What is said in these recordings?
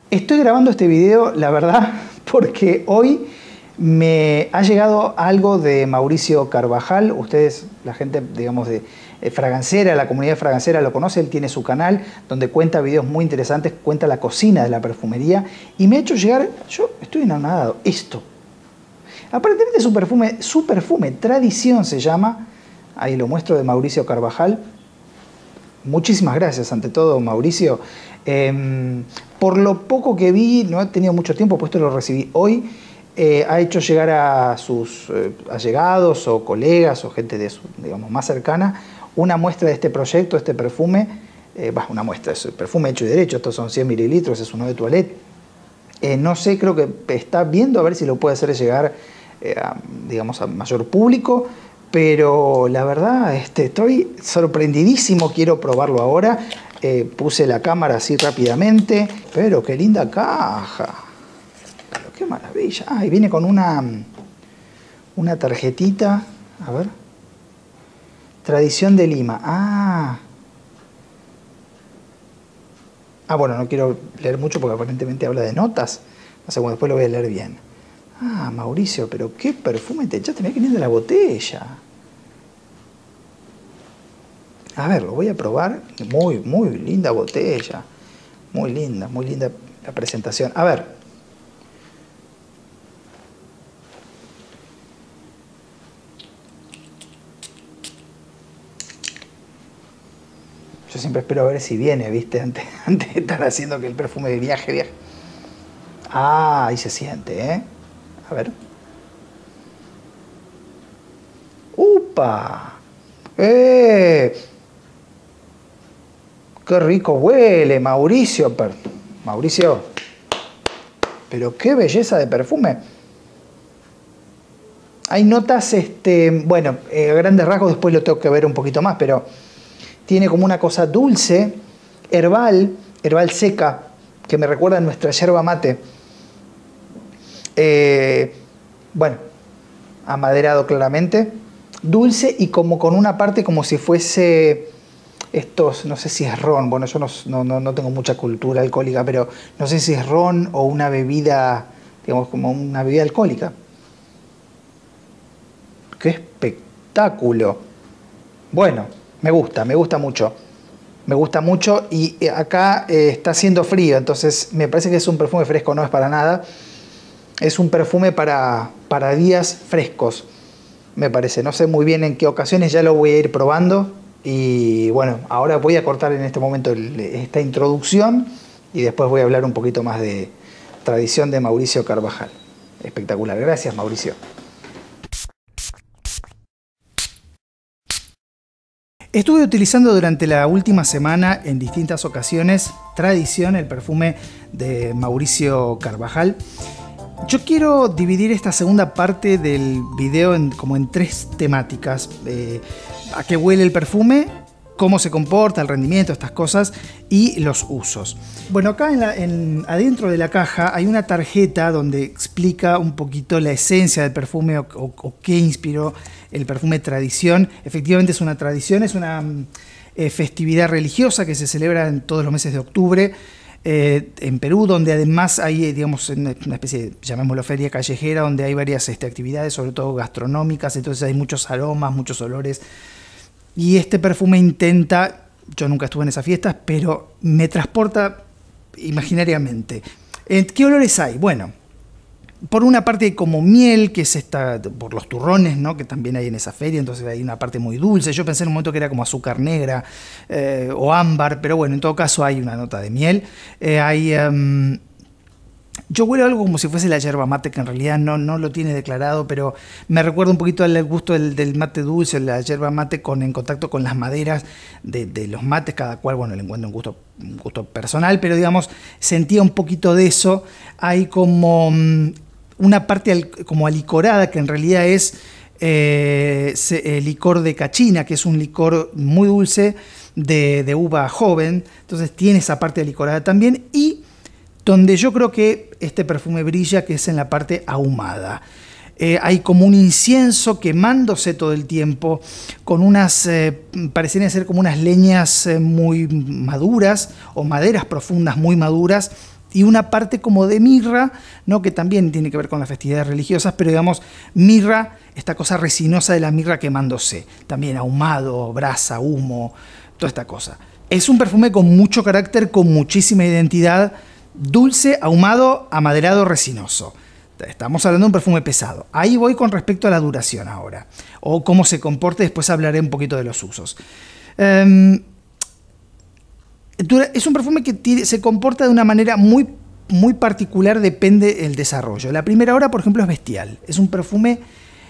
Estoy grabando este video, la verdad, porque hoy me ha llegado algo de Mauricio Carvajal. Ustedes, la gente, digamos, de fragancera, la comunidad fragancera lo conoce. Él tiene su canal donde cuenta videos muy interesantes, cuenta la cocina de la perfumería. Y me ha hecho llegar, yo estoy enamorado, esto. Aparentemente su perfume Tradición se llama. Ahí lo muestro, de Mauricio Carvajal. Muchísimas gracias, ante todo, Mauricio. Por lo poco que vi, no he tenido mucho tiempo, puesto lo recibí hoy, ha hecho llegar a sus allegados o colegas o gente de su, digamos, más cercana una muestra de este proyecto, este perfume. Una muestra, es perfume hecho y derecho, estos son 100 mililitros, es uno de toilette. No sé, creo que está viendo a ver si lo puede hacer llegar digamos, a mayor público. Pero la verdad, estoy sorprendidísimo, quiero probarlo ahora. Puse la cámara así rápidamente. Pero qué linda caja. Pero qué maravilla. Ah, y viene con una tarjetita. A ver. Tradición de Lima. Bueno, no quiero leer mucho porque aparentemente habla de notas. No sé, bueno, después lo voy a leer bien. Mauricio, pero qué perfume te echaste. Mirá qué linda la botella. A ver, lo voy a probar. Muy, muy linda botella. Muy linda la presentación. A ver. Yo siempre espero a ver si viene, ¿viste? Antes de estar haciendo que el perfume de viaje. Ahí se siente, ¿eh? A ver. ¡Upa! ¡Qué rico huele, Mauricio! Mauricio, pero qué belleza de perfume. Hay notas, bueno, a grandes rasgos, después lo tengo que ver un poquito más, pero tiene como una cosa dulce, herbal seca, que me recuerda a nuestra yerba mate. Bueno, amaderado claramente, dulce y como con una parte como si fuese estos, no sé si es ron, bueno, yo no tengo mucha cultura alcohólica, pero no sé si es ron o una bebida, digamos, como una bebida alcohólica. ¡Qué espectáculo! Bueno, me gusta mucho. Me gusta mucho y acá está haciendo frío, entonces me parece que es un perfume fresco, no es para nada. Es un perfume para días frescos, me parece. No sé muy bien en qué ocasiones, ya lo voy a ir probando. Y bueno, ahora voy a cortar en este momento esta introducción y después voy a hablar un poquito más de Tradición de Mauricio Carvajal. Espectacular. Gracias, Mauricio. Estuve utilizando durante la última semana en distintas ocasiones Tradición, el perfume de Mauricio Carvajal. Yo quiero dividir esta segunda parte del video como en tres temáticas. A qué huele el perfume, cómo se comporta, el rendimiento, estas cosas y los usos. Bueno, acá adentro de la caja hay una tarjeta donde explica un poquito la esencia del perfume o qué inspiró el perfume Tradición. Efectivamente es una tradición, es una festividad religiosa que se celebra en todos los meses de octubre. En Perú, donde además hay, digamos, una especie de, llamémoslo, feria callejera, donde hay varias actividades, sobre todo gastronómicas, entonces hay muchos aromas, muchos olores. Y este perfume intenta, yo nunca estuve en esas fiestas, pero me transporta imaginariamente. ¿Qué olores hay? Bueno, por una parte como miel, que es por los turrones, ¿no?, que también hay en esa feria, entonces hay una parte muy dulce. Yo pensé en un momento que era como azúcar negra o ámbar, pero bueno, en todo caso hay una nota de miel. Yo huelo algo como si fuese la yerba mate, que en realidad no lo tiene declarado, pero me recuerda un poquito al gusto del mate dulce, la yerba mate en contacto con las maderas de los mates, cada cual, bueno, le encuentra un gusto personal, pero digamos, sentía un poquito de eso. Hay como una parte como alicorada, que en realidad es licor de cachina, que es un licor muy dulce de uva joven, entonces tiene esa parte alicorada también, y donde yo creo que este perfume brilla, que es en la parte ahumada. Hay como un incienso quemándose todo el tiempo, con parecían ser como unas leñas muy maduras, o maderas profundas muy maduras, y una parte como de mirra, ¿no? Que también tiene que ver con las festividades religiosas, pero digamos, mirra, esta cosa resinosa de la mirra quemándose. También ahumado, brasa, humo, toda esta cosa. Es un perfume con mucho carácter, con muchísima identidad, dulce, ahumado, amaderado, resinoso. Estamos hablando de un perfume pesado. Ahí voy con respecto a la duración ahora, o cómo se comporta, después hablaré un poquito de los usos. Es un perfume que se comporta de una manera muy, muy particular, depende del desarrollo. La primera hora, por ejemplo, es bestial. Es un perfume,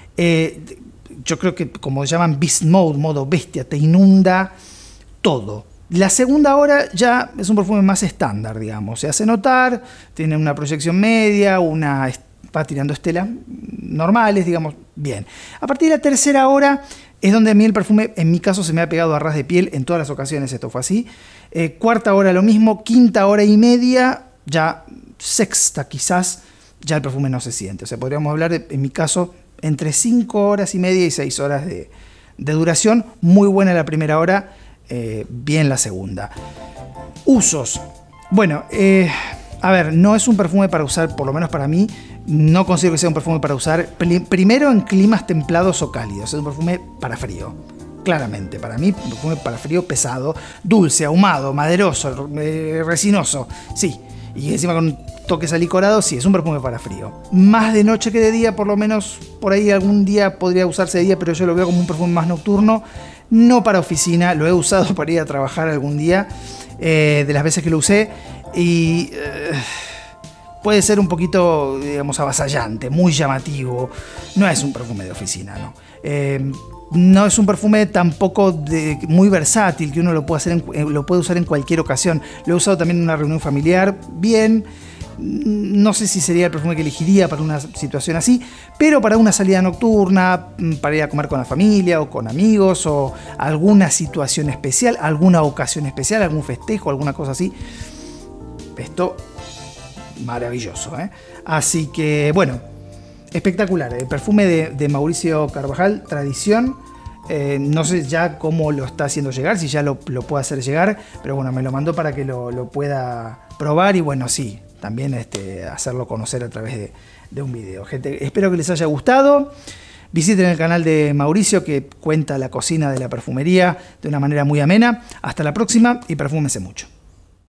yo creo que como llaman beast mode, modo bestia, te inunda todo. La segunda hora ya es un perfume más estándar, digamos. Se hace notar, tiene una proyección media, va tirando estelas normales, digamos, bien. A partir de la tercera hora es donde a mí el perfume, en mi caso, se me ha pegado a ras de piel. En todas las ocasiones esto fue así. Cuarta hora lo mismo, quinta hora y media, ya sexta quizás, ya el perfume no se siente. O sea, podríamos hablar, en mi caso, entre 5 horas y media y 6 horas de duración. Muy buena la primera hora, bien la segunda. Usos. Bueno, a ver, no es un perfume para usar, por lo menos para mí, no considero que sea un perfume para usar primero en climas templados o cálidos. Es un perfume para frío. Claramente, para mí, un perfume para frío pesado, dulce, ahumado, maderoso, resinoso, sí. Y encima con toques alicorados, sí, es un perfume para frío. Más de noche que de día, por lo menos por ahí algún día podría usarse de día, pero yo lo veo como un perfume más nocturno, no para oficina. Lo he usado para ir a trabajar algún día, de las veces que lo usé, y puede ser un poquito, digamos, avasallante, muy llamativo. No es un perfume de oficina, ¿no? No es un perfume tampoco muy versátil, que uno lo puede usar en cualquier ocasión. Lo he usado también en una reunión familiar, bien. No sé si sería el perfume que elegiría para una situación así, pero para una salida nocturna, para ir a comer con la familia o con amigos, o alguna situación especial, alguna ocasión especial, algún festejo, alguna cosa así. Esto, maravilloso, ¿eh? Así que, bueno, espectacular. El perfume de Mauricio Carvajal, Tradición. No sé ya cómo lo está haciendo llegar, si ya lo puede hacer llegar, pero bueno, me lo mandó para que lo pueda probar y bueno, sí, también hacerlo conocer a través de un video. Gente, espero que les haya gustado. Visiten el canal de Mauricio, que cuenta la cocina de la perfumería de una manera muy amena. Hasta la próxima y perfúmense mucho.